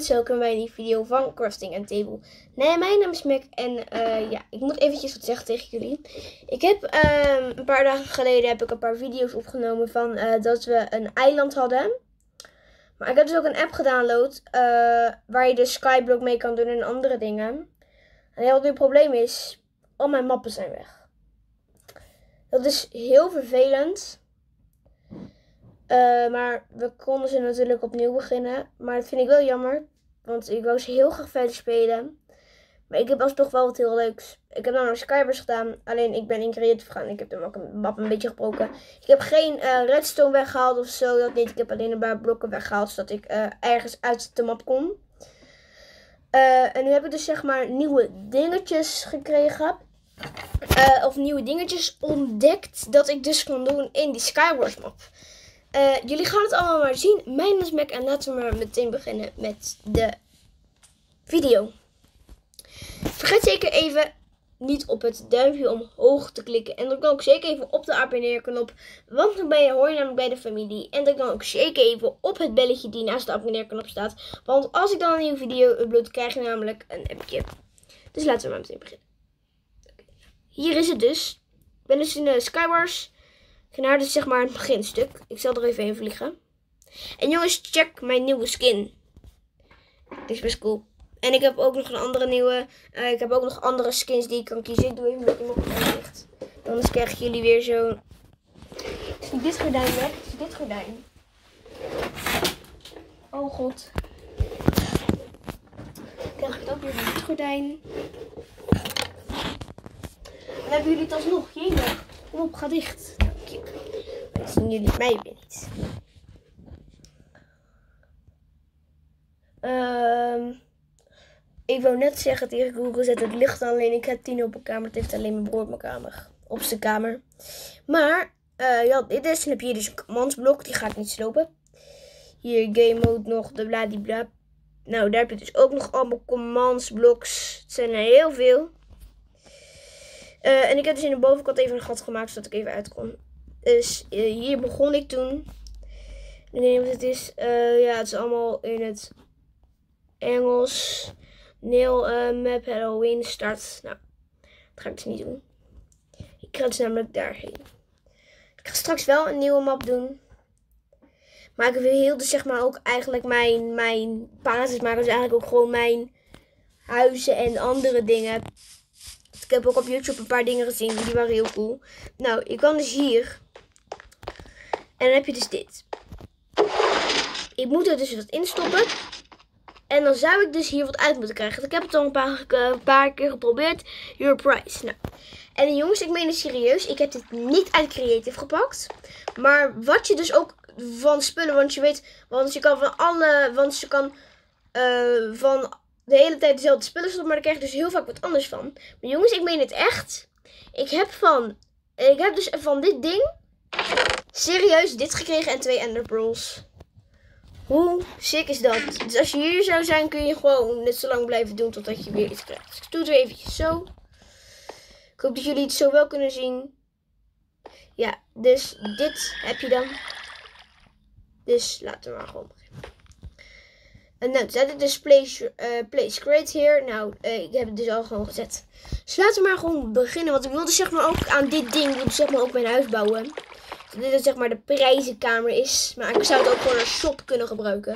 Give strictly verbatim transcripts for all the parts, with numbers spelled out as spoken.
bent, welkom bij een nieuwe video van Crafting and Table. Nee, mijn naam is Mac en uh, ja, ik moet eventjes wat zeggen tegen jullie. Ik heb uh, een paar dagen geleden heb ik een paar video's opgenomen van uh, dat we een eiland hadden. Maar ik heb dus ook een app gedownload uh, waar je de skyblock mee kan doen en andere dingen. En wat nu het probleem is, al mijn mappen zijn weg. Dat is heel vervelend. Uh, maar we konden ze natuurlijk opnieuw beginnen. Maar dat vind ik wel jammer. Want ik wou ze heel graag verder spelen. Maar ik heb alsnog wel wat heel leuks. Ik heb namelijk Skybers gedaan. Alleen ik ben in creative gegaan. Ik heb hem ook een map een beetje gebroken. Ik heb geen uh, redstone weggehaald of zo. Dat niet. Ik heb alleen een paar blokken weggehaald. Zodat ik uh, ergens uit de map kon. Uh, en nu heb ik dus zeg maar nieuwe dingetjes gekregen. Uh, of nieuwe dingetjes ontdekt. Dat ik dus kan doen in die Skywars map. Uh, jullie gaan het allemaal maar zien. Mijn naam is Mac en laten we maar meteen beginnen met de video. Vergeet zeker even niet op het duimpje omhoog te klikken. En druk dan ook zeker even op de abonneerknop. Want dan ben je, hoor je namelijk bij de familie. En druk dan ook zeker even op het belletje die naast de abonneerknop staat. Want als ik dan een nieuwe video upload, krijg je namelijk een appje. Dus laten we maar meteen beginnen. Hier is het dus. Ik ben dus in de Skywars. Nou, dit is zeg maar het beginstuk. Ik zal er even heen vliegen. En jongens, check mijn nieuwe skin. Dit is best cool. En ik heb ook nog een andere nieuwe. Uh, ik heb ook nog andere skins die ik kan kiezen. Ik doe even met hem op het gezicht. Anders krijgen jullie weer zo'n. Zie dit gordijn weg? Zie dit gordijn? Oh god. Dan krijg ik het ook weer van dit gordijn. Dan hebben jullie het alsnog. Jemig. Kom op, ga dicht. Dan zien jullie mij weer niet. Um, ik wou net zeggen tegen Google, zet het licht aan, alleen ik heb tien op mijn kamer. Het heeft alleen mijn broer op mijn kamer. Op zijn kamer. Maar, uh, ja, dit is. Dan heb je hier dus een commandsblok. Die ga ik niet slopen. Hier game mode nog, de bladibla. Nou, daar heb je dus ook nog allemaal commandsbloks. Het zijn er heel veel. Uh, en ik heb dus in de bovenkant even een gat gemaakt, zodat ik even uit kon. Dus uh, hier begon ik toen. Ik weet niet wat het is. Uh, ja, het is allemaal in het Engels. Nil uh, map Halloween start. Nou, dat ga ik dus niet doen. Ik ga dus namelijk daarheen. Ik ga straks wel een nieuwe map doen. Maar ik wil dus zeg maar ook eigenlijk mijn, mijn basis maken. Dus eigenlijk ook gewoon mijn huizen en andere dingen. Ik heb ook op YouTube een paar dingen gezien. Die waren heel cool. Nou, ik kwam dus hier. En dan heb je dus dit. Ik moet er dus wat instoppen. En dan zou ik dus hier wat uit moeten krijgen. Ik heb het al een paar, een paar keer geprobeerd. Your price. Nou. En jongens, ik meen het serieus. Ik heb dit niet uit Creative gepakt. Maar wat je dus ook van spullen. Want je weet. Want je kan van alle. Want je kan uh, van de hele tijd dezelfde spullen stoppen. Maar dan krijg je dus heel vaak wat anders van. Maar jongens, ik meen het echt. Ik heb van. Ik heb dus van dit ding. Serieus dit gekregen en twee ender pearls. Hoe sick is dat? Dus als je hier zou zijn, kun je gewoon net zo lang blijven doen totdat je weer iets krijgt. Dus ik doe het weer eventjes zo. Ik hoop dat jullie het zo wel kunnen zien. Ja, dus dit heb je dan. Dus laten we maar gewoon beginnen. En nou, zet ik dus place, uh, place create here. Nou, uh, ik heb het dus al gewoon gezet. Dus laten we maar gewoon beginnen. Want ik wilde zeg maar ook aan dit ding, wilde zeg maar ook mijn huis bouwen. Dit is zeg maar de prijzenkamer is. Maar ik zou het ook gewoon als shop kunnen gebruiken.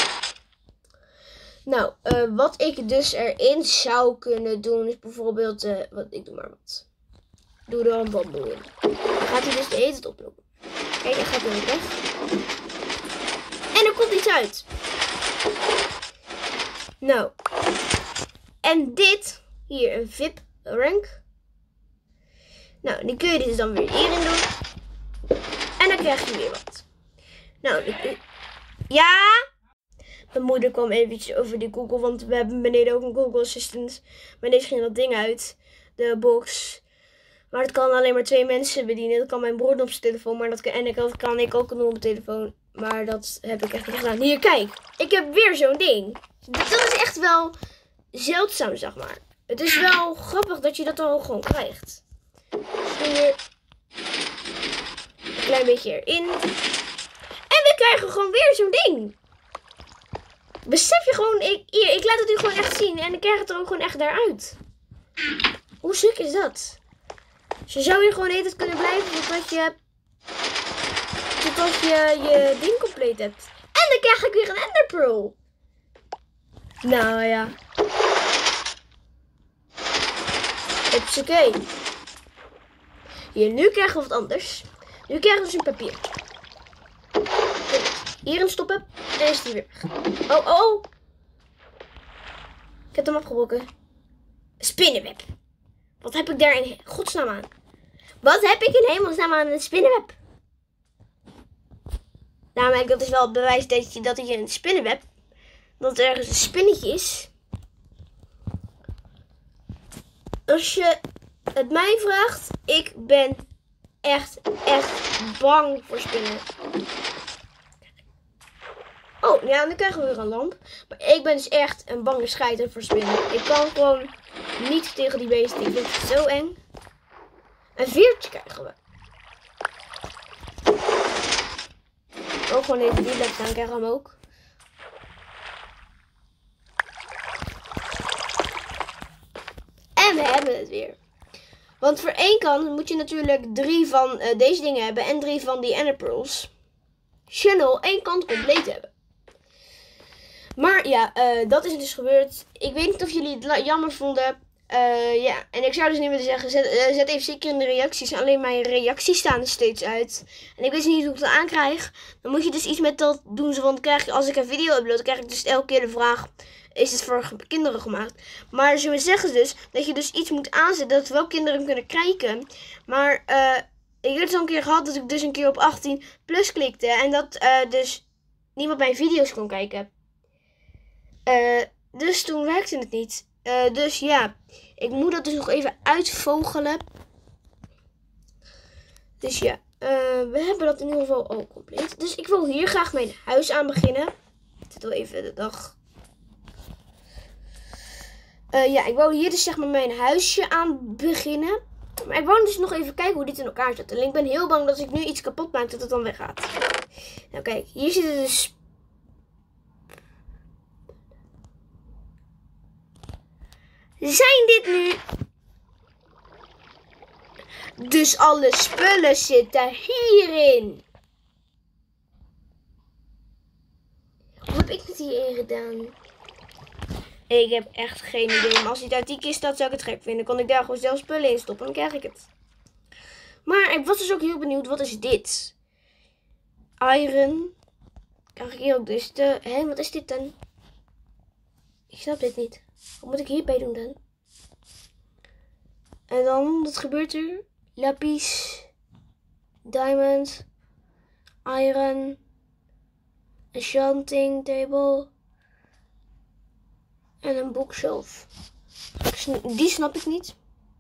Nou, uh, wat ik dus erin zou kunnen doen is bijvoorbeeld. Uh, wat, ik doe maar wat. Doe er een bamboe in. Dan gaat hij dus de hele tijd oplopen. Kijk, hij gaat er weer weg. En er komt iets uit. Nou. En dit. Hier een V I P rank. Nou, die kun je dus dan weer hierin doen. En dan krijg je weer wat. Nou, ik... ja! Mijn moeder kwam eventjes over die Google, want we hebben beneden ook een Google Assistant. Maar deze ging dat ding uit, de box. Maar dat kan alleen maar twee mensen bedienen. Dat kan mijn broer op zijn telefoon, maar dat kan, en dat kan ik ook doen op mijn telefoon. Maar dat heb ik echt niet gedaan. Hier, kijk! Ik heb weer zo'n ding. Dat is echt wel zeldzaam, zeg maar. Het is wel grappig dat je dat al gewoon krijgt. Hier... een klein beetje erin. En we krijgen gewoon weer zo'n ding. Besef je gewoon, ik, hier, ik laat het u gewoon echt zien en ik krijg het er ook gewoon echt daaruit. Hoe suk is dat? Dus je zou hier gewoon de hele tijd kunnen blijven totdat je, totdat je je ding compleet hebt. En dan krijg ik weer een Ender Pearl. Nou ja. Hupsakee. Hier, nu krijgen we wat anders. Nu krijgen we dus een papier. Hierin stoppen en is die weer weg. Oh, oh, oh. Ik heb hem afgebroken. Spinnenweb. Wat heb ik daar in godsnaam aan? Wat heb ik in hemelsnaam aan een spinnenweb? Namelijk, dat is wel het bewijs dat je, dat je een spinnenweb, dat er ergens een spinnetje is. Als je het mij vraagt, ik ben echt, echt bang voor spinnen. Oh, ja, nu krijgen we weer een lamp. Maar ik ben dus echt een bange scheiter voor spinnen. Ik kan gewoon niet tegen die beesten. Ik vind het zo eng. Een veertje krijgen we. Ook gewoon even die lek staan, krijgen we hem ook. En we hebben het weer. Want voor één kant moet je natuurlijk drie van uh, deze dingen hebben en drie van die Ender Pearls. Channel één kant compleet hebben. Maar ja, uh, dat is dus gebeurd. Ik weet niet of jullie het jammer vonden. Uh, ja, en ik zou dus niet willen zeggen, zet, uh, zet even zeker in de reacties. Alleen mijn reacties staan er steeds uit. En ik weet niet hoe ik dat aankrijg. Dan moet je dus iets met dat doen. Want dan krijg je, als ik een video upload, dan krijg ik dus elke keer de vraag: is het voor kinderen gemaakt? Maar ze zeggen dus dat je dus iets moet aanzetten dat wel kinderen kunnen kijken. Maar uh, ik heb het al een keer gehad dat ik dus een keer op achttien plus klikte. En dat uh, dus niemand mijn video's kon kijken. Uh, dus toen werkte het niet. Uh, dus ja, ik moet dat dus nog even uitvogelen. Dus ja, uh, we hebben dat in ieder geval al compleet. Dus ik wil hier graag mijn huis aan beginnen. Ik zet wel even de dag. Uh, ja, ik wil hier dus zeg maar mijn huisje aan beginnen. Maar ik wou dus nog even kijken hoe dit in elkaar zit. En ik ben heel bang dat als ik nu iets kapot maak, dat het dan weggaat. Nou kijk, hier zitten dus... Zijn dit nu? Dus alle spullen zitten hierin. Hoe heb ik het hierin gedaan? Ik heb echt geen idee. Maar als hij het uit die kist staat, zou ik het gek vinden. Dan kon ik daar gewoon zelf spullen in stoppen en dan krijg ik het. Maar ik was dus ook heel benieuwd. Wat is dit? Iron. Krijg ik hier ook dus de... Hé, wat is dit dan? Ik snap dit niet. Wat moet ik hierbij doen dan? En dan, wat gebeurt er? Lapis. Diamond. Iron. Enchanting table. En een bookshelf. Die snap ik niet.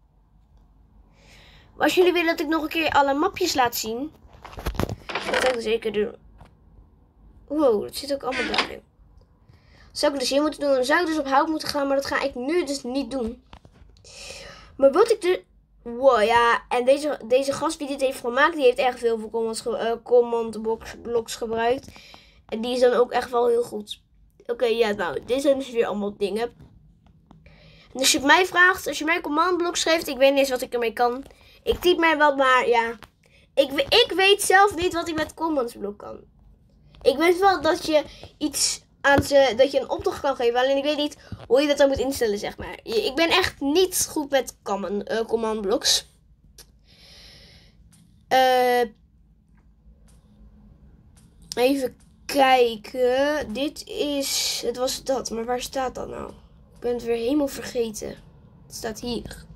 Maar als jullie willen dat ik nog een keer alle mapjes laat zien. Dat ga ik zeker doen. Wow, dat zit ook allemaal daarin. Dat zou ik dus hier moeten doen. Dan zou ik dus op hout moeten gaan. Maar dat ga ik nu dus niet doen. Maar wat ik dus... Wow, ja. En deze, deze gast die dit heeft gemaakt. Die heeft echt veel voor command, uh, command box, blocks gebruikt. En die is dan ook echt wel heel goed. Oké, okay, ja, nou. Dit zijn dus weer allemaal dingen. En als je het mij vraagt. Als je mij command blocks schrijft. Ik weet niet eens wat ik ermee kan. Ik typ mij wat, maar ja. Ik, ik weet zelf niet wat ik met command blok kan. Ik weet wel dat je iets... Aan ze, dat je een opdracht kan geven. Alleen ik weet niet hoe je dat dan moet instellen, zeg maar. Ik ben echt niet goed met command, uh, command blocks. Uh, even kijken. Dit is... Het was dat. Maar waar staat dat nou? Ik ben het weer helemaal vergeten. Het staat hier.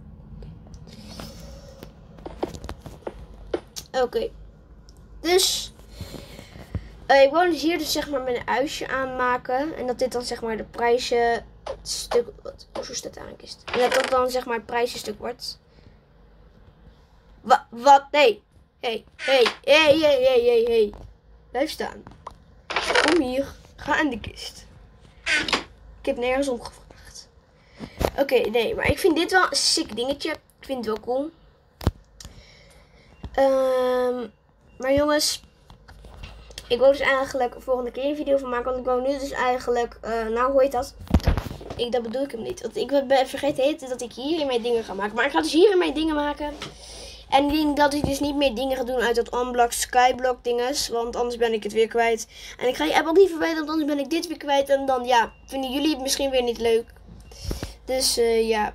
Oké. Okay. Dus... Uh, ik wou dus hier dus zeg maar mijn huisje aanmaken. En dat dit dan zeg maar de prijsje stuk... Wat? Hoezo staat daar een kist? En dat dat dan zeg maar het prijsje stuk wordt. Wat? Wat? Nee. Hé. Hé. Hé. Hé. Hé. Hé. Hé. Blijf staan. Kom hier. Ga in de kist. Ik heb nergens om gevraagd. Oké. Okay, nee. Maar ik vind dit wel een sick dingetje. Ik vind het wel cool. Um, maar jongens... Ik wil dus eigenlijk volgende keer een video van maken. Want ik wou nu dus eigenlijk, uh, nou hoe heet dat? Ik, dat bedoel ik hem niet. Want ik ben vergeten heet dat ik hierin mijn dingen ga maken. Maar ik ga dus hierin mijn dingen maken. En ik denk dat ik dus niet meer dingen ga doen uit dat Unblock Skyblock dinges. Want anders ben ik het weer kwijt. En ik ga je app al niet verwijderen, want anders ben ik dit weer kwijt. En dan ja, vinden jullie het misschien weer niet leuk. Dus uh, ja.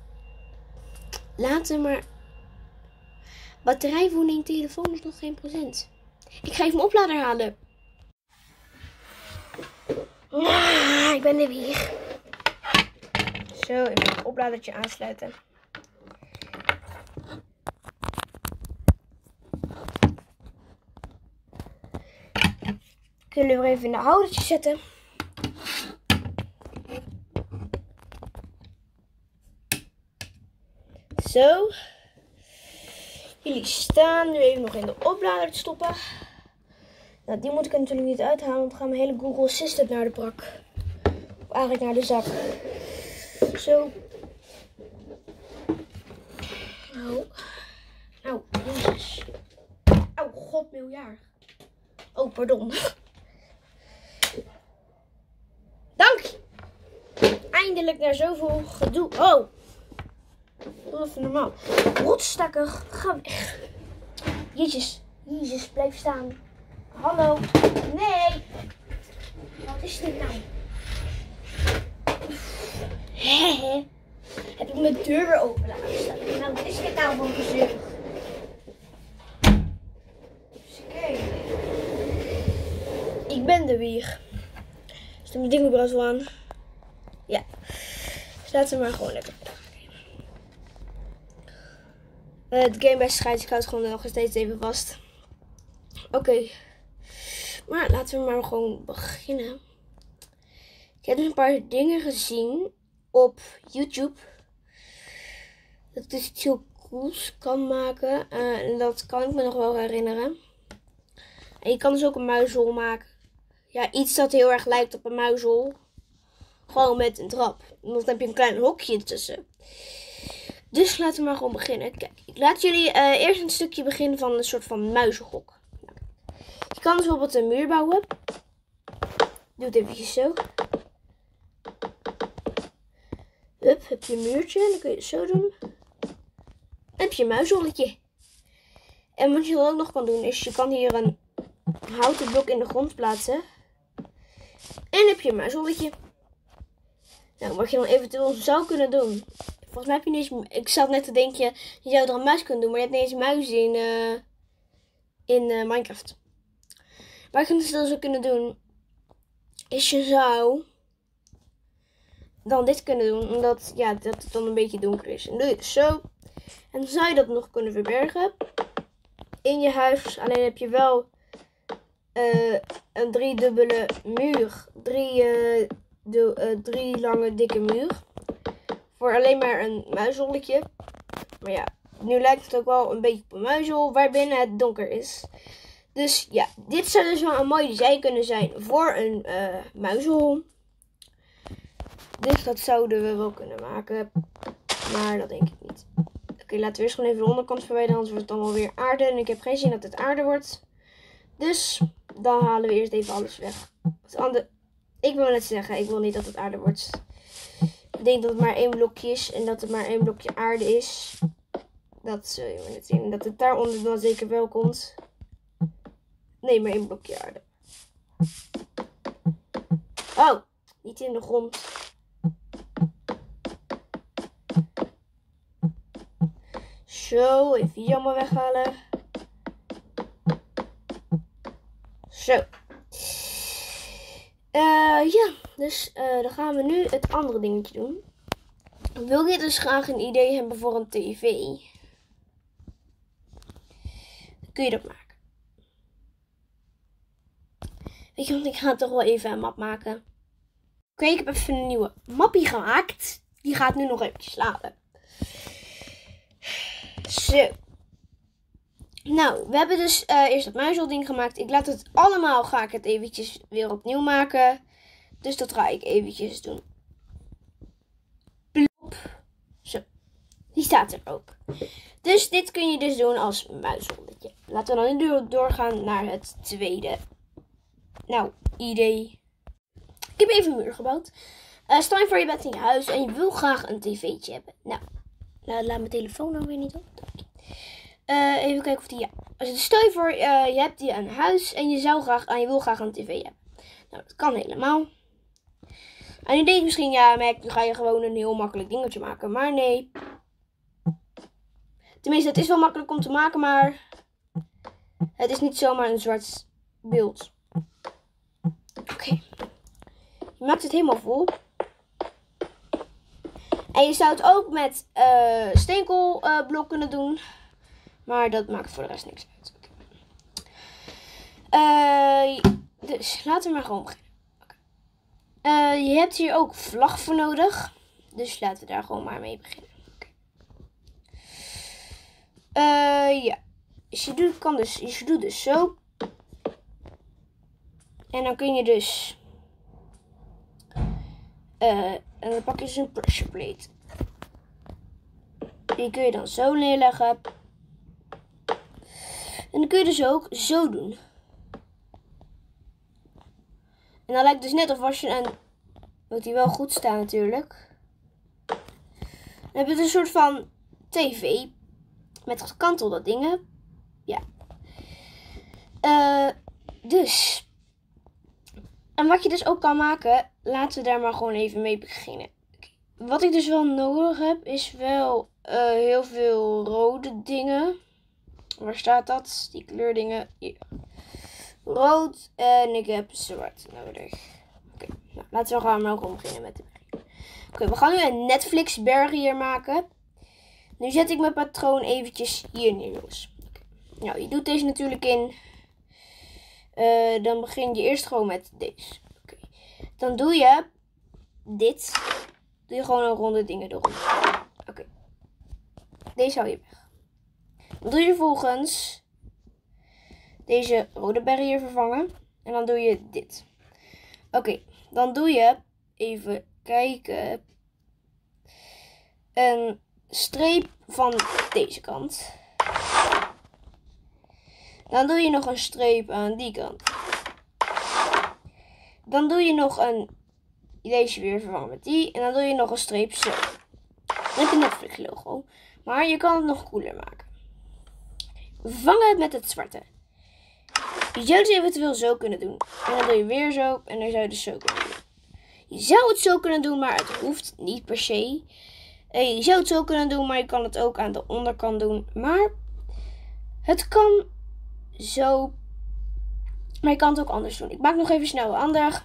Laten maar. Batterijvoeding telefoon is nog geen procent. Ik ga even mijn oplader halen. Ah, ik ben er weer. Zo, even het opladertje aansluiten. Kunnen we even in de houdertje zetten. Zo. Jullie staan nu even nog in de oplader te stoppen. Nou, die moet ik er natuurlijk niet uithalen, want dan gaat mijn hele Google Assistant naar de brak. Of eigenlijk naar de zak. Zo. Nou. Nou, jezus. Oh, god, miljard. Oh, pardon. Dank je. Eindelijk na zoveel gedoe. Oh. Doe even normaal. Rotstakker, ga weg. Jezus, Jezus, blijf staan. Hallo. Nee. Wat is dit nou? Hehe. Heb ik mijn deur weer open laten staan? Nou, wat is dit nou voor gezicht? Kijk. Ik ben er weer. Zet mijn ding wel aan. Ja. Dus laten we maar gewoon lekker. Uh, het game bij scheids, ik houd gewoon nog steeds even vast. Oké. Okay. Maar laten we maar gewoon beginnen. Ik heb dus een paar dingen gezien op YouTube. Dat is iets heel cools kan maken. Uh, en dat kan ik me nog wel herinneren. En je kan dus ook een muizel maken. Ja, iets dat heel erg lijkt op een muizel. Gewoon met een trap. En dan heb je een klein hokje ertussen. Dus laten we maar gewoon beginnen. Kijk, ik laat jullie uh, eerst een stukje beginnen van een soort van muizenhok. Nou, je kan dus bijvoorbeeld een muur bouwen. Doe het eventjes zo. Hup, heb je een muurtje. Dan kun je het zo doen. Dan heb je een muizenholletje. En wat je dan ook nog kan doen is, je kan hier een houten blok in de grond plaatsen. En dan heb je een muizenholletje. Nou, wat je dan eventueel zou kunnen doen. Volgens mij heb je niet eens, ik zat net te denken, je zou er een muis kunnen doen, maar je hebt niet eens muizen in, uh, in uh, Minecraft. Wat je dus zou kunnen doen, is je zou dan dit kunnen doen, omdat ja, dat het dan een beetje donker is. En doe je het zo. En dan zou je dat nog kunnen verbergen in je huis. Alleen heb je wel uh, een driedubbele muur, drie, uh, de, uh, drie lange dikke muur. Voor alleen maar een muizenholletje. Maar ja, nu lijkt het ook wel een beetje op een muizenhol waarbinnen het donker is. Dus ja, dit zou dus wel een mooi design kunnen zijn voor een uh, muizenhol. Dus dat zouden we wel kunnen maken. Maar dat denk ik niet. Oké, okay, laten we eerst gewoon even de onderkant verwijderen. Anders wordt het dan wel weer aarde. En ik heb geen zin dat het aarde wordt. Dus dan halen we eerst even alles weg. Ik wil net zeggen, ik wil niet dat het aarde wordt. Ik denk dat het maar één blokje is en dat het maar één blokje aarde is. Dat zul je maar net zien. Dat het daaronder dan zeker wel komt. Nee, maar één blokje aarde. Oh, niet in de grond. Zo, even die allemaal weghalen. Zo. Uh, ja, dus uh, dan gaan we nu het andere dingetje doen. Wil je dus graag een idee hebben voor een tv? Dan kun je dat maken. Weet je, want ik ga toch wel even een map maken. Oké, okay, ik heb even een nieuwe mappie gemaakt. Die gaat nu nog eventjes laden. Zo. Nou, we hebben dus uh, eerst het muizelding gemaakt. Ik laat het allemaal, ga ik het eventjes weer opnieuw maken. Dus dat ga ik eventjes doen. Plop. Zo. Die staat er ook. Dus dit kun je dus doen als muisholletje. Laten we dan nu doorgaan naar het tweede Nou, idee. Ik heb even een muur gebouwd. Uh, stel je voor je bent in je huis en je wil graag een tv'tje hebben. Nou, laat, laat mijn telefoon nou weer niet op. Uh, even kijken of die ja. Als je, stel je voor uh, je hebt die een huis en je zou graag en je wil graag een tv hebben. Nou, dat kan helemaal. En nu denk je misschien, ja, Mac, nu ga je gewoon een heel makkelijk dingetje maken. Maar nee. Tenminste, het is wel makkelijk om te maken, maar het is niet zomaar een zwart beeld. Oké. Okay. Je maakt het helemaal vol. En je zou het ook met uh, steenkoolblok uh, kunnen doen. Maar dat maakt voor de rest niks uit. Okay. Uh, dus laten we maar gewoon beginnen. Okay. Uh, je hebt hier ook vlag voor nodig. Dus laten we daar gewoon maar mee beginnen. Okay. Uh, ja. Dus je, doet, kan dus, je doet dus zo. En dan kun je dus... Uh, en dan pak je dus een pressure plate. Die kun je dan zo neerleggen. En dan kun je dus ook zo doen. En dan lijkt het dus net of als je een... Moet die wel goed staan natuurlijk. Dan heb je dus een soort van tv. Met gekantelde dingen. Ja. Uh, dus. En wat je dus ook kan maken. Laten we daar maar gewoon even mee beginnen. Wat ik dus wel nodig heb. Is wel uh, heel veel rode dingen. Waar staat dat? Die kleurdingen. Hier. Rood. En ik heb zwart nodig. Oké. Okay. Nou, laten we gaan maar gewoon beginnen met de Oké, okay, we gaan nu een Netflix barrier maken. Nu zet ik mijn patroon eventjes hier neer, jongens. Okay. Nou, je doet deze natuurlijk in. Uh, dan begin je eerst gewoon met deze. Okay. Dan doe je dit. Doe je gewoon een ronde dingen erop. Oké. Okay. Deze hou je weg. Dan doe je vervolgens deze rode barrier vervangen. En dan doe je dit. Oké. Okay. Dan doe je, even kijken, een streep van deze kant. Dan doe je nog een streep aan die kant. Dan doe je nog een, deze weer vervangen met die. En dan doe je nog een streep zo. Dan heb je Netflix logo. Maar je kan het nog cooler maken. We vervangen het met het zwarte. Je zou het eventueel zo kunnen doen. En dan doe je weer zo. En dan zou je dus zo kunnen doen. Je zou het zo kunnen doen, maar het hoeft niet per se. Je zou het zo kunnen doen, maar je kan het ook aan de onderkant doen. Maar het kan zo. Maar je kan het ook anders doen. Ik maak nog even snel een ander.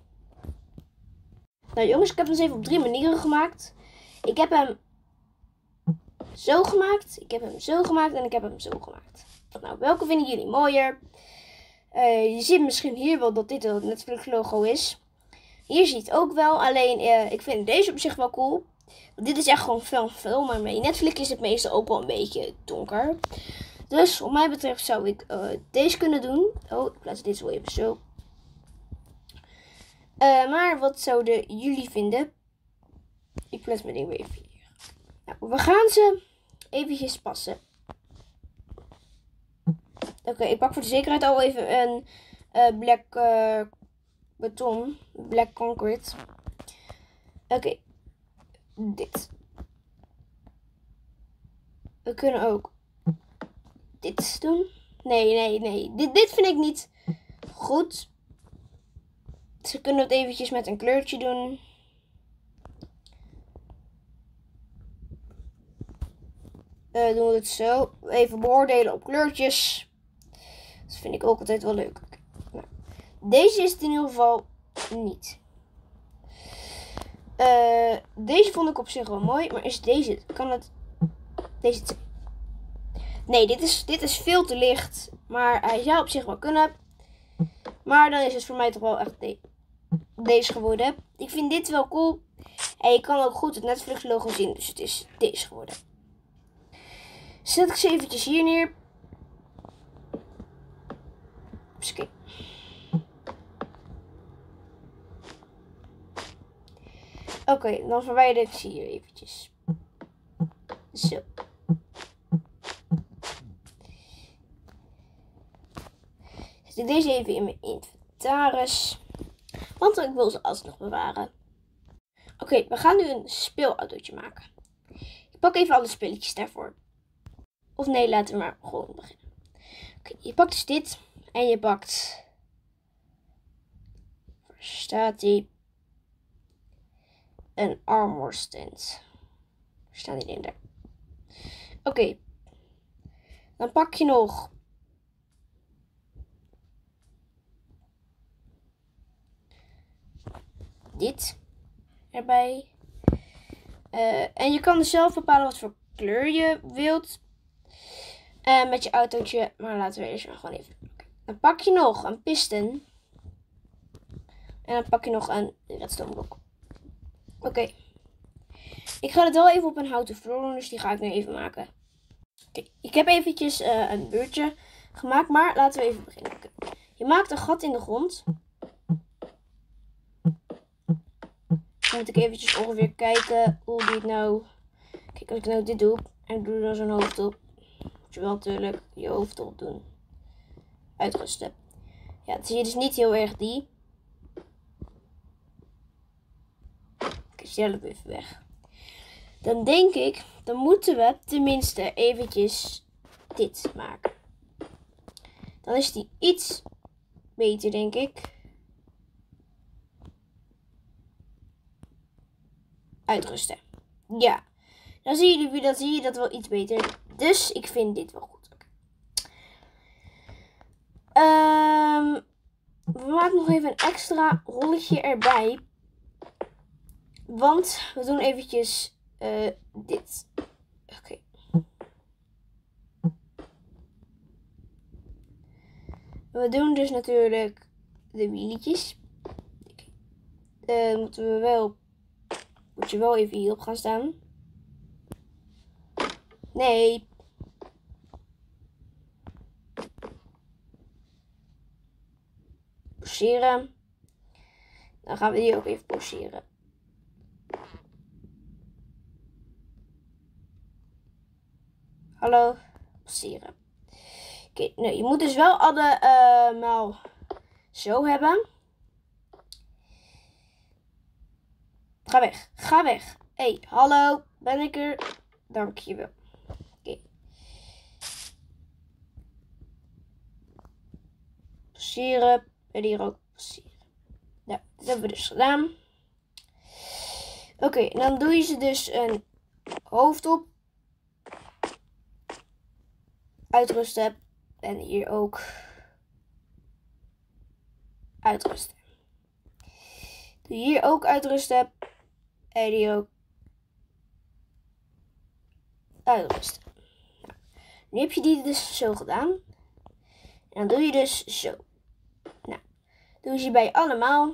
Nou jongens, ik heb hem dus even op drie manieren gemaakt. Ik heb hem zo gemaakt. Ik heb hem zo gemaakt. En ik heb hem zo gemaakt. Nou, welke vinden jullie mooier? Uh, je ziet misschien hier wel dat dit het Netflix logo is. Hier zie je het ook wel. Alleen, uh, ik vind deze op zich wel cool. Want dit is echt gewoon fel fel. Maar met Netflix is het meestal ook wel een beetje donker. Dus wat mij betreft zou ik uh, deze kunnen doen. Oh, ik plaats dit wel even zo. Uh, maar wat zouden jullie vinden? Ik plaats mijn ding weer even hier. Nou, we gaan ze eventjes passen. Oké, okay, ik pak voor de zekerheid al even een uh, black uh, beton. Black concrete. Oké. Okay. Dit. We kunnen ook dit doen. Nee, nee, nee. Dit, dit vind ik niet goed. Ze kunnen het eventjes met een kleurtje doen. Uh, doen we het zo. Even beoordelen op kleurtjes. Dat vind ik ook altijd wel leuk. Nou, deze is het in ieder geval niet. Uh, deze vond ik op zich wel mooi. Maar is deze... Kan het... Deze... Nee, dit is, dit is veel te licht. Maar hij zou op zich wel kunnen. Maar dan is het voor mij toch wel echt de, deze geworden. Ik vind dit wel cool. En je kan ook goed het Netflix logo zien. Dus het is deze geworden. Zet ik ze eventjes hier neer. Oké. Oké, okay, dan verwijder ik ze hier eventjes. Zo. Zet ik deze even in mijn inventaris. inventaris. Want ik wil ze alsnog bewaren. Oké, okay, we gaan nu een speelautootje maken. Ik pak even alle spulletjes daarvoor. Of nee, laten we maar gewoon beginnen. Oké, okay, je pakt dus dit. En je pakt... Waar staat die? Een armor stand. Waar staan die in daar? Oké. Okay. Dan pak je nog... dit erbij. Uh, en je kan dus zelf bepalen wat voor kleur je wilt. Uh, met je autootje. Maar laten we eerst maar gewoon even. Okay. Dan pak je nog een piston. En dan pak je nog een redstone blok. Oké. Okay. Ik ga het wel even op een houten vloer doen. Dus die ga ik nu even maken. Okay. Ik heb eventjes uh, een beurtje gemaakt. Maar laten we even beginnen. Okay. Je maakt een gat in de grond. Dan moet ik eventjes ongeveer kijken hoe die het nou... Kijk, als ik nou dit doe en ik doe er dan zo'n hoofd op. Moet je wel natuurlijk je hoofd op doen. Uitrusten. Ja, dan zie je dus niet heel erg die. Ik stel het even weg. Dan denk ik, dan moeten we tenminste eventjes dit maken. Dan is die iets beter, denk ik. Uitrusten. Ja. Dan zie je, dan zie je dat wel iets beter. Dus ik vind dit wel goed. Um, we maken nog even een extra rolletje erbij. Want we doen eventjes uh, dit. Oké. Okay. We doen dus natuurlijk de wieltjes. Uh, moeten we wel... Moet je wel even hierop gaan staan. Nee. Poseren. Dan gaan we die ook even poseren. Hallo. Poseren. Oké, okay, nou je moet dus wel allemaal uh, zo hebben. Ga weg. Ga weg. Hé, hey, hallo. Ben ik er? Dankjewel. Oké. Okay. Poseren. En hier ook poseren. Nou, dat hebben we dus gedaan. Oké, okay, dan doe je ze dus een hoofd op. Uitrusten. En hier ook. Uitrusten. Doe je hier ook uitrusten. En die ook. Uitrusten. Nou, nu heb je die dus zo gedaan. En dan doe je dus zo. Nou, doe je ze bij allemaal.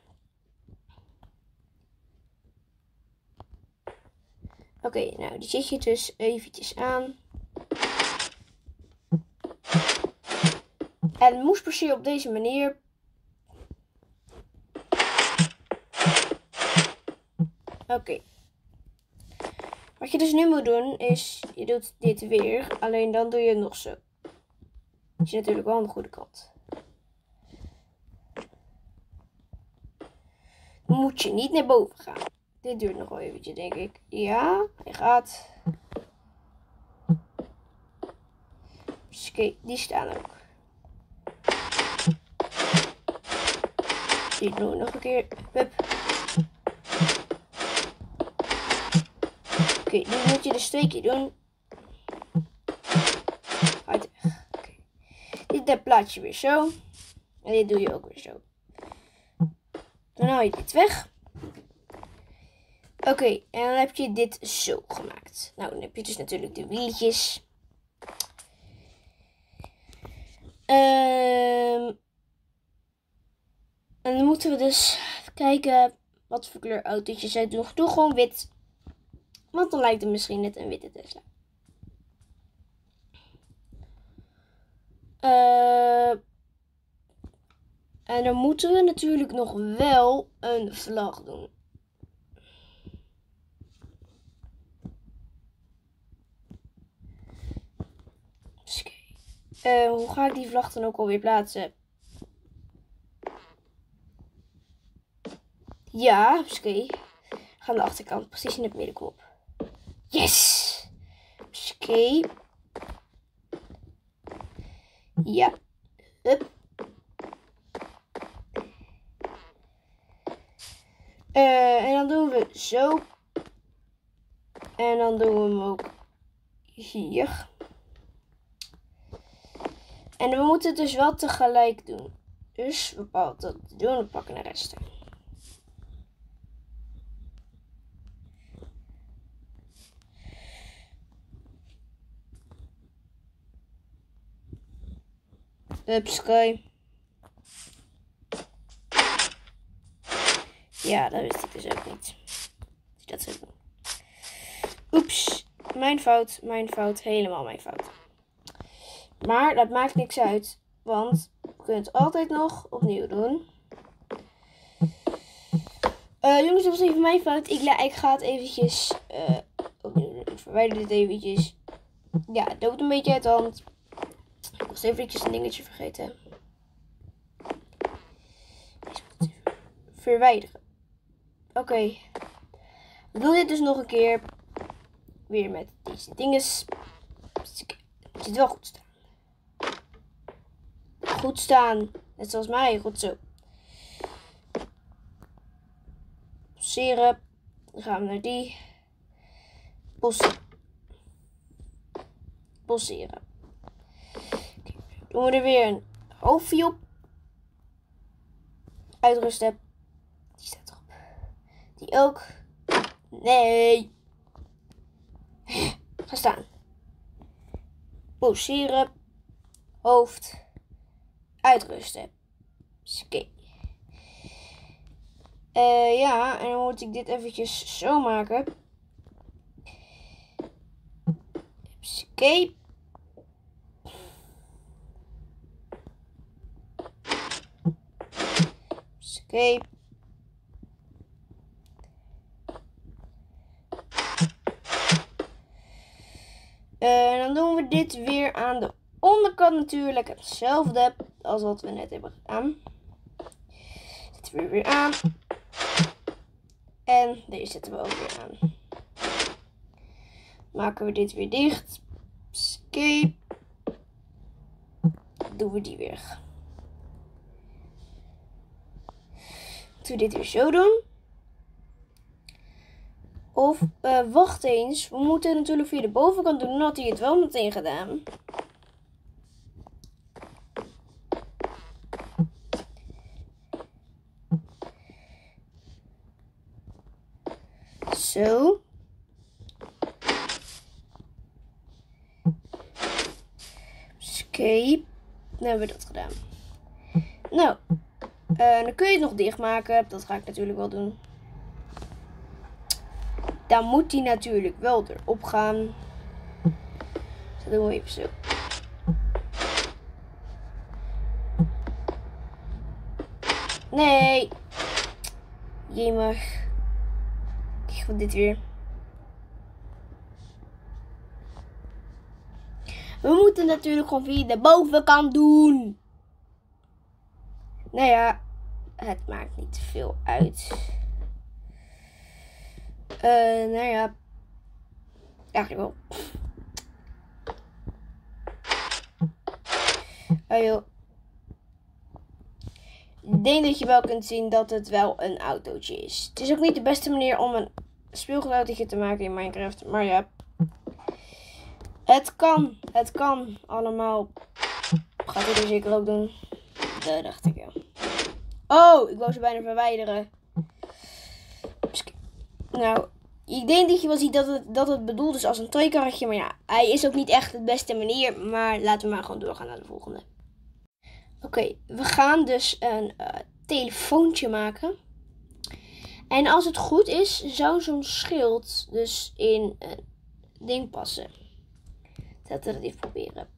Oké, okay, nou die zet je dus eventjes aan. En moest precies op deze manier. Oké. Okay. Wat je dus nu moet doen is, je doet dit weer, alleen dan doe je het nog zo. Dat is natuurlijk wel aan de goede kant. Dan moet je niet naar boven gaan. Dit duurt nog wel eventjes, denk ik. Ja, hij gaat. Dus oké, okay, die staan ook. Die doen we nog een keer. Hup. Oké, okay, die moet je dus twee keer doen. Uit weg. Okay. Dit plaats je weer zo. En dit doe je ook weer zo. Dan haal je dit weg. Oké, okay, en dan heb je dit zo gemaakt. Nou, dan heb je dus natuurlijk de wieltjes. Um, en dan moeten we dus kijken wat voor kleur autootjes zij doen. Doe gewoon wit. Want dan lijkt het misschien net een witte Tesla. Uh, en dan moeten we natuurlijk nog wel een vlag doen. Uh, hoe ga ik die vlag dan ook alweer plaatsen? Ja, oké. Okay. Ga aan de achterkant, precies in het middenkop. Yes! Oké. Okay. Ja. Hup. Uh, en dan doen we zo. En dan doen we hem ook hier. En we moeten het dus wel tegelijk doen. Dus we bepalen dat te doen. We pakken de rest. Hupsakee. Ja, dat wist ik dus ook niet. Dat zou doen. Oeps. Mijn fout. Mijn fout. Helemaal mijn fout. Maar dat maakt niks uit. Want we kunnen het altijd nog opnieuw doen. Uh, jongens, dat was even mijn fout. Ik, ik ga het eventjes uh, opnieuw doen. Ik verwijder dit eventjes. Ja, het loopt een beetje uit de hand. Ik was eventjes een dingetje vergeten. Verwijderen. Oké. Okay. We doen dit dus nog een keer. Weer met deze dinges. Het moet wel goed staan. Goed staan. Net zoals mij. Goed zo. Poseren. Dan gaan we naar die. Poseren. Poseren. Doen we er weer een hoofdje op. Uitrusten. Die staat erop. Die ook. Nee. Ga staan. Poseren. Hoofd. Uitrusten. Oké. Okay. Uh, ja, en dan moet ik dit eventjes zo maken. Oké. Okay. Oké. Okay. Uh, en dan doen we dit weer aan de onderkant natuurlijk. Hetzelfde als wat we net hebben gedaan. Dit weer weer aan. En deze zetten we ook weer aan. Maken we dit weer dicht. Escape. Doen we die weer. Moeten we dit weer zo doen? Of uh, wacht eens. We moeten het natuurlijk via de bovenkant doen. Dan had hij het wel meteen gedaan. Zo. Escape. Dan hebben we dat gedaan. Nou. Uh, dan kun je het nog dichtmaken. Dat ga ik natuurlijk wel doen. Dan moet die natuurlijk wel erop gaan. Dus dat doen we even zo. Nee. Jemig. Kijk wat dit weer. We moeten natuurlijk gewoon via de bovenkant doen. Nou ja. Het maakt niet veel uit. Uh, nou ja. Eigenlijk wel. Oh joh. Ik denk dat je wel kunt zien dat het wel een autootje is. Het is ook niet de beste manier om een speelgoedautootje te maken in Minecraft. Maar ja. Het kan. Het kan allemaal. Gaat hij er zeker ook doen? Dat dacht ik wel. Oh, ik wou ze bijna verwijderen. Nou, ik denk dat je wel ziet dat het, dat het bedoeld is als een toykarretje. Maar ja, hij is ook niet echt de beste manier. Maar laten we maar gewoon doorgaan naar de volgende. Oké, okay, we gaan dus een uh, telefoontje maken. En als het goed is, zou zo'n schild dus in een ding passen. Laten we dat even proberen.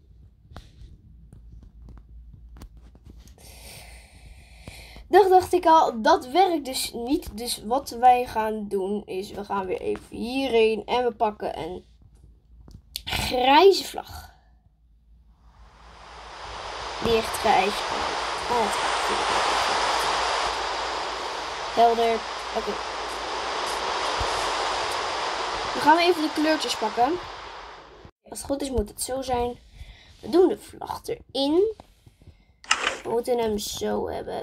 Dat dacht ik al, dat werkt dus niet. Dus wat wij gaan doen is, we gaan weer even hierheen en we pakken een grijze vlag. Licht, grijs. Oh, helder. Oké. Dan gaan we even de kleurtjes pakken. Als het goed is moet het zo zijn. We doen de vlag erin. We moeten hem zo hebben.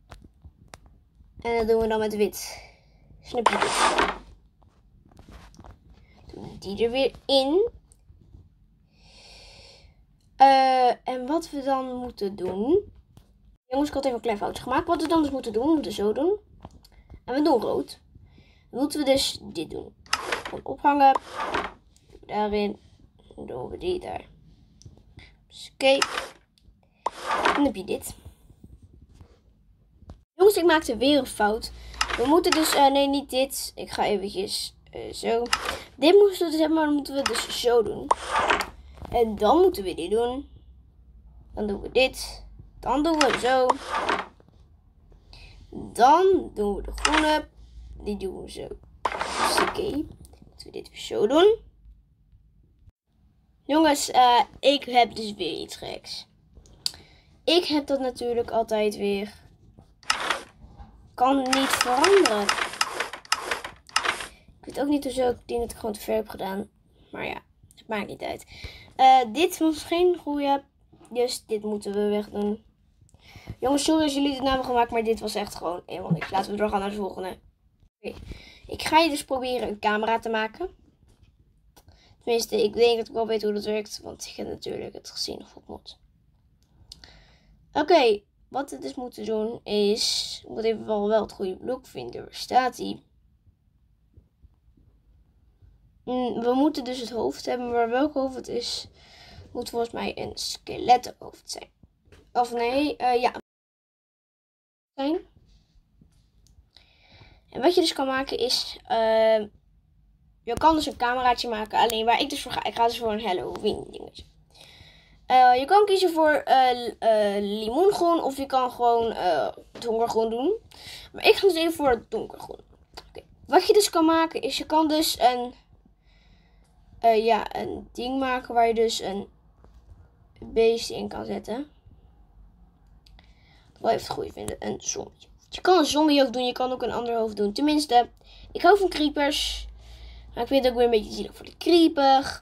En dat doen we dan met wit. Snap je dit? Doen we die er weer in. Uh, en wat we dan moeten doen. Jongens, ik had even een klein foutje gemaakt. Wat we dan dus moeten doen. We moeten zo doen. En we doen rood. Dan moeten we dus dit doen. Gewoon ophangen. Daarin. Dan doen we die daar. Dus oké. Okay. Dan heb je dit. Jongens, ik maakte weer een fout. We moeten dus, uh, nee niet dit. Ik ga eventjes uh, zo. Dit moesten we dus hebben, maar dan moeten we dus zo doen. En dan moeten we dit doen. Dan doen we dit. Dan doen we zo. Dan doen we de groene. Die doen we zo. Dus oké. Okay. Moeten we dit weer zo doen. Jongens, uh, ik heb dus weer iets geks. Ik heb dat natuurlijk altijd weer. Kan niet veranderen. Ik weet ook niet hoezo. Ik denk dat ik gewoon te ver heb gedaan. Maar ja, het maakt niet uit. Uh, dit was geen goede. Dus dit moeten we wegdoen. Jongens, sorry als jullie het nou hebben gemaakt. Maar dit was echt gewoon helemaal niks. Laten we doorgaan naar de volgende. Okay. Ik ga je dus proberen een camera te maken. Tenminste, ik denk dat ik wel weet hoe dat werkt. Want ik heb natuurlijk het gezien of op moet. Oké. Okay. Wat we dus moeten doen is. Ik moet even wel, wel het goede blok vinden. Waar staat die? We moeten dus het hoofd hebben. Maar welk hoofd het is. Moet volgens mij een skelettenhoofd zijn. Of nee, uh, ja. Zijn. En wat je dus kan maken is. Uh, je kan dus een cameraatje maken. Alleen waar ik dus voor ga. Ik ga dus voor een Halloween dingetje. Uh, je kan kiezen voor uh, uh, limoengroen of je kan gewoon uh, donkergroen doen. Maar ik ga dus even voor het donkergroen. Okay. Wat je dus kan maken is, je kan dus een, uh, ja, een ding maken waar je dus een beest in kan zetten. Ik wil even het goede vinden, een zombie. Je kan een zombiehoofd doen, je kan ook een ander hoofd doen. Tenminste, ik hou van creepers. Maar ik vind het ook weer een beetje zielig voor de creeper.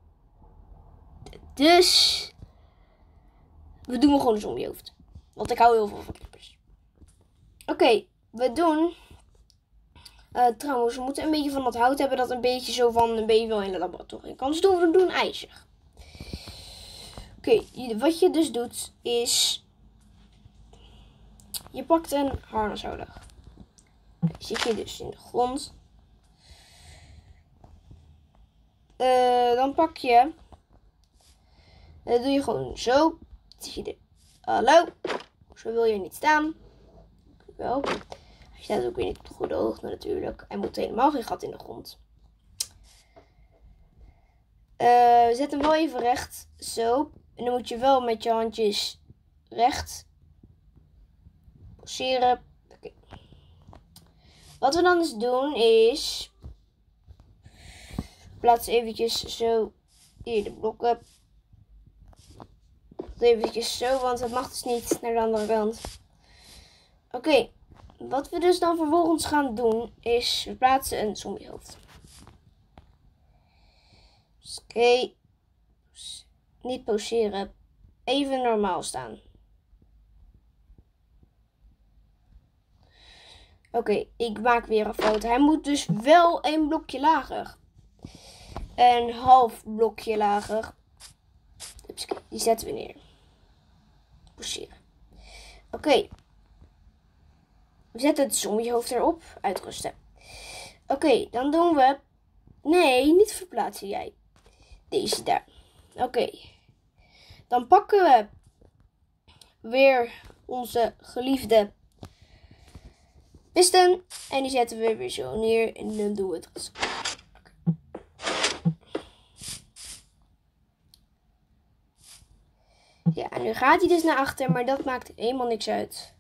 Dus we doen gewoon een zombiehoofd. Want ik hou heel veel van creepers. Oké, okay, we doen. Uh, trouwens, we moeten een beetje van dat hout hebben dat een beetje zo van een beetje wel in het laboratorium kan. Dus doen we doen ijzer. Oké, okay, wat je dus doet is. Je pakt een harneshouder. Die zit je dus in de grond. Uh, dan pak je. Dat doe je gewoon zo. Zie je dit. Hallo. Zo wil je niet staan. Wel. Hij staat ook weer niet op de goede hoogte natuurlijk. Hij moet helemaal geen gat in de grond. Uh, zet hem wel even recht. Zo. En dan moet je wel met je handjes recht poseren. Okay. Wat we dan dus doen is. Plaats eventjes zo hier de blokken. Eventjes zo, want het mag dus niet naar de andere kant. Oké, okay. Wat we dus dan vervolgens gaan doen is, we plaatsen een zombiehoofd. Oké, okay. Niet poseren, even normaal staan. Oké, okay. Ik maak weer een foto. Hij moet dus wel een blokje lager. Een half blokje lager. Die zetten we neer. Poseren. Oké. Okay. We zetten het zombiehoofd erop. Uitrusten. Oké, okay, dan doen we. Nee, niet verplaatsen jij. Deze daar. Oké. Okay. Dan pakken we weer onze geliefde piston. En die zetten we weer zo neer. En dan doen we het als. Ja, en nu gaat hij dus naar achter, maar dat maakt helemaal niks uit.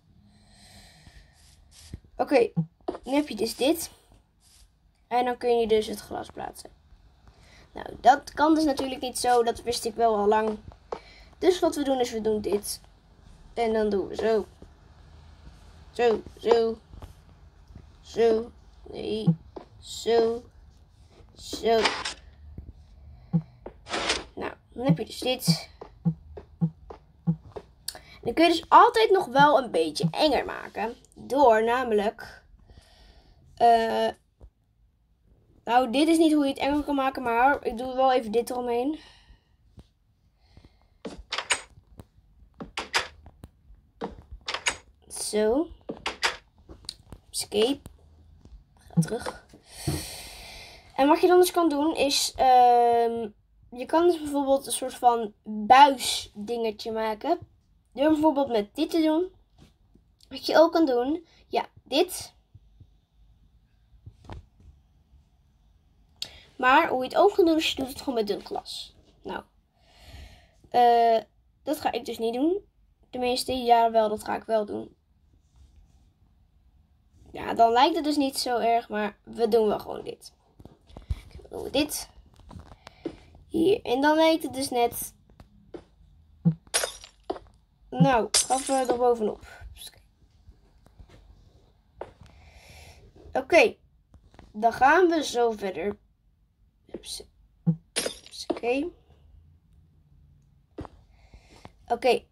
Oké, okay, nu heb je dus dit. En dan kun je dus het glas plaatsen. Nou, dat kan dus natuurlijk niet zo, dat wist ik wel al lang. Dus wat we doen is, we doen dit. En dan doen we zo. Zo, zo. Zo. Nee. Zo. Zo. Nou, dan heb je dus dit. Dan kun je dus altijd nog wel een beetje enger maken. Door namelijk... Uh, nou, dit is niet hoe je het enger kan maken, maar ik doe wel even dit eromheen. Zo. Escape. Ga terug. En wat je dan dus kan doen is... Uh, je kan dus bijvoorbeeld een soort van buis dingetje maken. Door bijvoorbeeld met dit te doen. Wat je ook kan doen. Ja, dit. Maar hoe je het ook kan doen is je doet het gewoon met dun glas. Nou. Uh, dat ga ik dus niet doen. Tenminste, ja wel, dat ga ik wel doen. Ja, dan lijkt het dus niet zo erg, maar we doen wel gewoon dit. Dan doen we dit. Hier. En dan lijkt het dus net... Nou, gaan we er bovenop. Oké. Okay. Dan gaan we zo verder. Oké. Oké.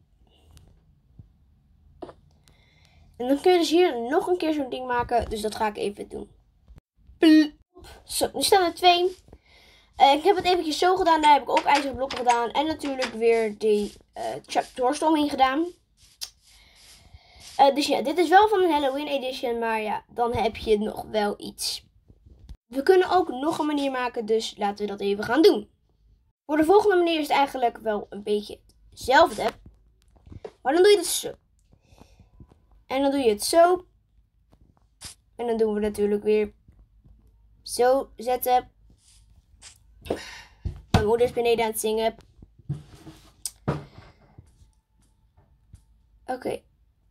En dan kun je dus hier nog een keer zo'n ding maken. Dus dat ga ik even doen. Zo, nu staan er twee. Uh, ik heb het eventjes zo gedaan. Daar heb ik ook ijzeren blokken gedaan. En natuurlijk weer die uh, trapdoors omheen gedaan. Uh, dus ja, dit is wel van een Halloween edition. Maar ja, dan heb je nog wel iets. We kunnen ook nog een manier maken. Dus laten we dat even gaan doen. Voor de volgende manier is het eigenlijk wel een beetje hetzelfde. Maar dan doe je het zo. En dan doe je het zo. En dan doen we natuurlijk weer zo zetten. Mijn moeder is beneden aan het zingen. Oké. Okay.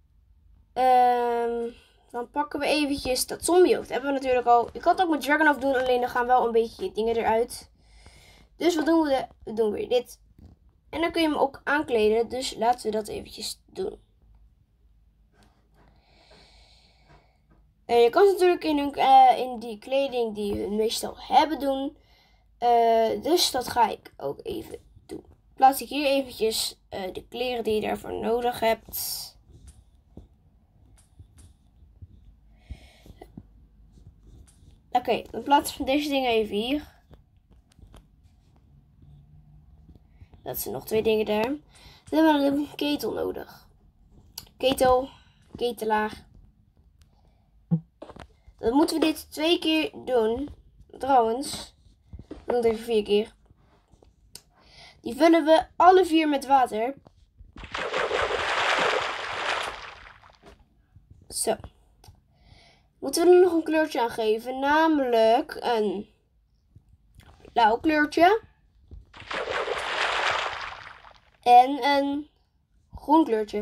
Um, dan pakken we eventjes dat zombiehoofd. Dat hebben we natuurlijk al. Je kan het ook met Dragonhoofd doen. Alleen dan gaan wel een beetje dingen eruit. Dus wat doen we? We doen weer dit. En dan kun je hem ook aankleden. Dus laten we dat eventjes doen. En je kan het natuurlijk in, hun, uh, in die kleding die we meestal hebben doen. Uh, dus dat ga ik ook even doen. Plaats ik hier eventjes uh, de kleren die je daarvoor nodig hebt. Oké, okay, dan plaatsen we deze dingen even hier. Dat zijn nog twee dingen daar. Dan hebben we een ketel nodig. Ketel, ketelaar. Dan moeten we dit twee keer doen. Trouwens, we doen het even vier keer. Die vullen we alle vier met water. Zo. Moeten we er nog een kleurtje aan geven. Namelijk een blauw kleurtje. En een groen kleurtje.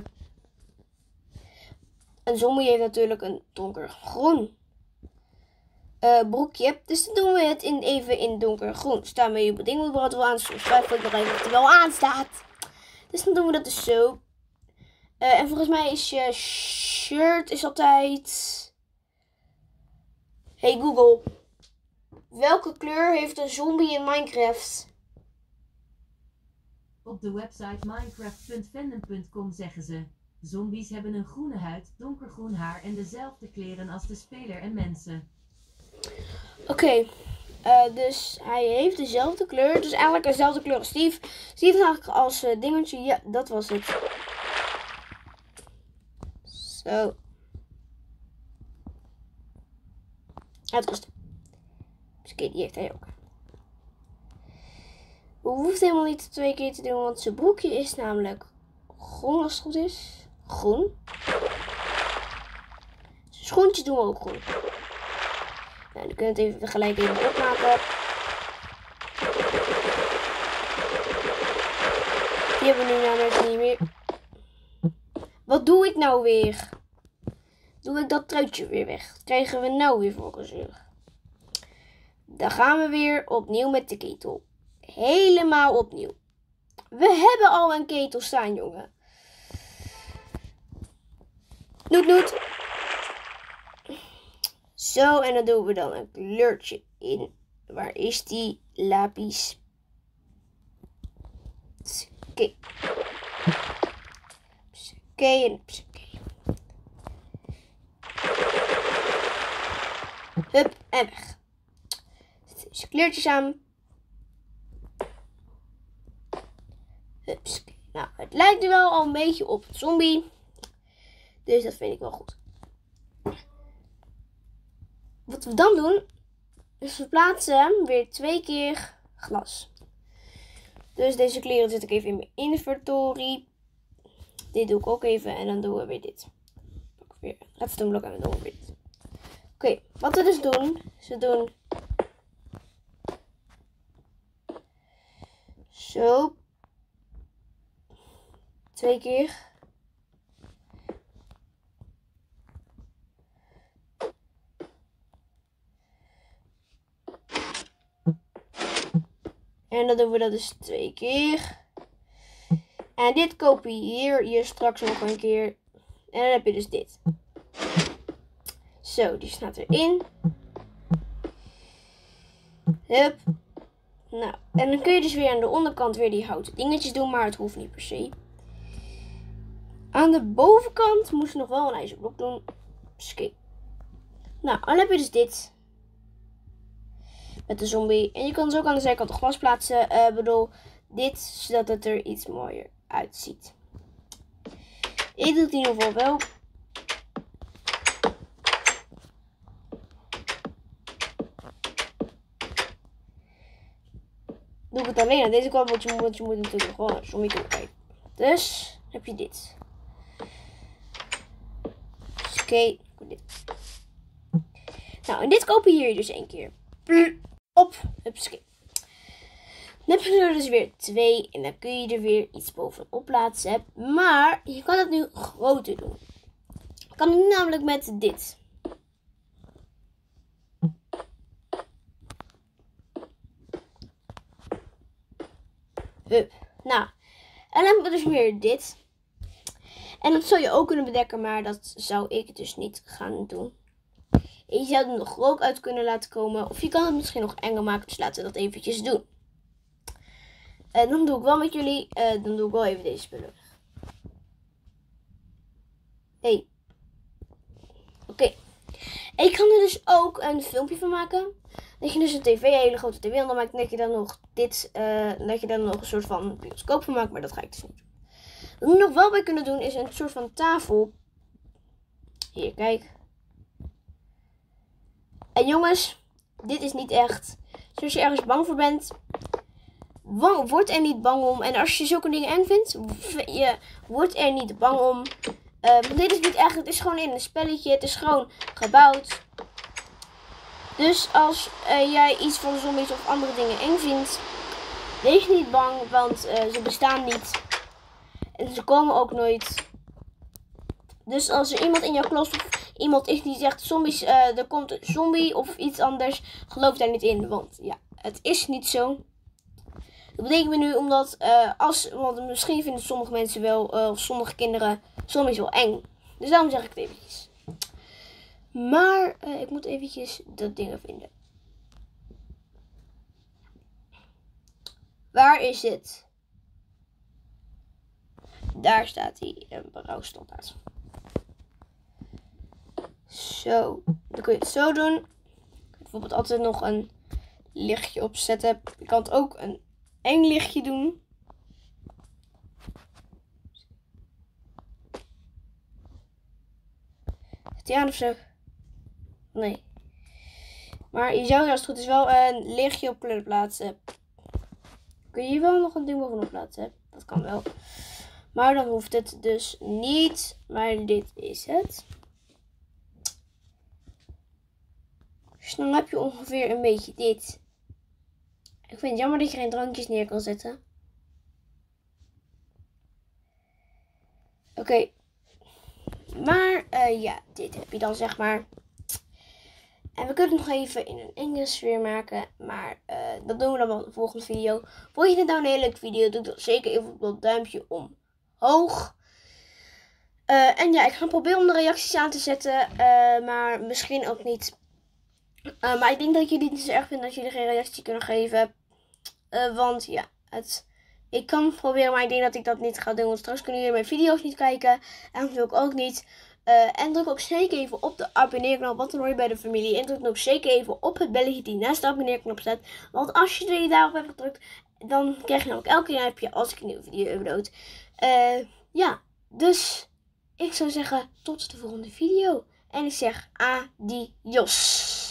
Een zombie heeft natuurlijk een donkergroen uh, broekje. Dus dan doen we het in, even in donkergroen. Staan we je ding moet wel aan. Soms twijfel ik nog even of het er wel aan staat. Dus dan doen we dat dus zo. Uh, en volgens mij is je shirt is altijd... Hey Google. Welke kleur heeft een zombie in Minecraft? Op de website minecraft punt fandom punt com zeggen ze: zombies hebben een groene huid, donkergroen haar en dezelfde kleren als de speler en mensen. Oké, okay. uh, dus hij heeft dezelfde kleur. Dus eigenlijk dezelfde kleur als Steve. Steve eigenlijk als uh, dingetje. Ja, dat was het. Zo. Uitrusten. Dus oké, die heeft hij ook. We hoeven helemaal niet twee keer te doen, want zijn broekje is namelijk groen als het goed is. Groen. Zijn schoentjes doen we ook groen. Nou, dan kunnen we het even gelijk even opmaken. Die hebben we nu namelijk niet meer. Wat doe ik nou weer? Doe ik dat truitje weer weg? Wat krijgen we nou weer voor gezeur? Dan gaan we weer opnieuw met de ketel. Helemaal opnieuw. We hebben al een ketel staan, jongen. Noet, noet. Zo, en dan doen we dan een kleurtje in. Waar is die? Lapis. Oké. Oké, en oké. Hup, en weg. Zet deze kleurtjes aan. Hups. Nou, het lijkt nu wel al een beetje op het zombie. Dus dat vind ik wel goed. Wat we dan doen, is we plaatsen weer twee keer glas. Dus deze kleren zet ik even in mijn inventory. Dit doe ik ook even en dan doen we weer dit. Pak weer een redstone blok en dan doen we weer dit. Oké, okay, wat we dus doen, is we doen zo. Twee keer. En dan doen we dat dus twee keer. En dit kopieer je straks nog een keer. En dan heb je dus dit. Zo, die staat erin. Hup. Nou, en dan kun je dus weer aan de onderkant weer die houten dingetjes doen, maar het hoeft niet per se. Aan de bovenkant moest je nog wel een ijzerblok doen. Oké. Nou, dan heb je dus dit. Met de zombie. En je kan dus ook aan de zijkant een glas plaatsen. Ik uh, bedoel, dit, zodat het er iets mooier uitziet. Ik doe het in ieder geval wel. Doe ik het alleen aan deze kant, want je moet, je moet natuurlijk gewoon een zombie kunnen kijken. Dus heb je dit. Oké, okay, dit. Nou, en dit kopieer je dus één keer. Op. Hupske. Dan heb je er dus weer twee. En dan kun je er weer iets bovenop plaatsen. Maar je kan het nu groter doen. Je kan het namelijk met dit. Hup. Nou. En dan hebben we dus weer dit. En dat zou je ook kunnen bedekken. Maar dat zou ik dus niet gaan doen. En je zou er nog rook uit kunnen laten komen. Of je kan het misschien nog enger maken. Dus laten we dat eventjes doen. En dan doe ik wel met jullie. Uh, dan doe ik wel even deze spullen weg. Hey. Oké. Okay. Ik kan er dus ook een filmpje van maken. Dat je dus een tv, een hele grote tv. En dan maak dat je dan nog dit. Uh, dat je dan nog een soort van bioscoop van maakt. Maar dat ga ik dus niet doen. Wat we nog wel bij kunnen doen is een soort van tafel. Hier, kijk. En jongens, dit is niet echt. Dus als je ergens bang voor bent, word er niet bang om. En als je zulke dingen eng vindt, je wordt er niet bang om. Uh, want dit is niet echt, het is gewoon in een spelletje. Het is gewoon gebouwd. Dus als uh, jij iets van zombies of andere dingen eng vindt, wees niet bang, want uh, ze bestaan niet. En ze komen ook nooit. Dus als er iemand in jouw klas of iemand is die zegt zombies, uh, er komt een zombie of iets anders, geloof daar niet in. Want ja, het is niet zo. Dat betekent me nu omdat, uh, als, want misschien vinden sommige mensen wel, uh, of sommige kinderen, zombies wel eng. Dus daarom zeg ik het eventjes. Maar uh, ik moet eventjes dat ding vinden. Waar is het? Daar staat hij, een brouwstokpaard. Zo, dan kun je het zo doen. Je kunt bijvoorbeeld altijd nog een lichtje opzetten. Je kan het ook een eng lichtje doen. Zet hij aan of zo? Nee. Maar je zou als het goed is wel een lichtje op kunnen plaatsen. Kun je hier wel nog een ding bovenop plaatsen? Dat kan wel. Maar dan hoeft het dus niet. Maar dit is het. Dus dan heb je ongeveer een beetje dit. Ik vind het jammer dat je geen drankjes neer kan zetten. Oké. Okay. Maar uh, ja, dit heb je dan zeg maar. En we kunnen het nog even in een enge sfeer maken. Maar uh, dat doen we dan wel in de volgende video. Vond je dit nou een hele leuke video? Doe dan zeker even op dat duimpje omhoog. Uh, en ja, ik ga proberen om de reacties aan te zetten. Uh, maar misschien ook niet. Uh, maar ik denk dat jullie het niet zo erg vinden dat jullie geen reactie kunnen geven. Uh, want ja, het, ik kan het proberen, maar ik denk dat ik dat niet ga doen. Want straks kunnen jullie mijn video's niet kijken. En dat wil ik ook niet. Uh, en druk ook zeker even op de abonneerknop, want dan hoor je bij de familie. En druk ook zeker even op het belletje die naast de abonneerknop staat. Want als je daarop hebt gedrukt, dan krijg je namelijk elke keer een appje als ik een nieuwe video upload. Uh, ja, dus ik zou zeggen tot de volgende video. En ik zeg adios.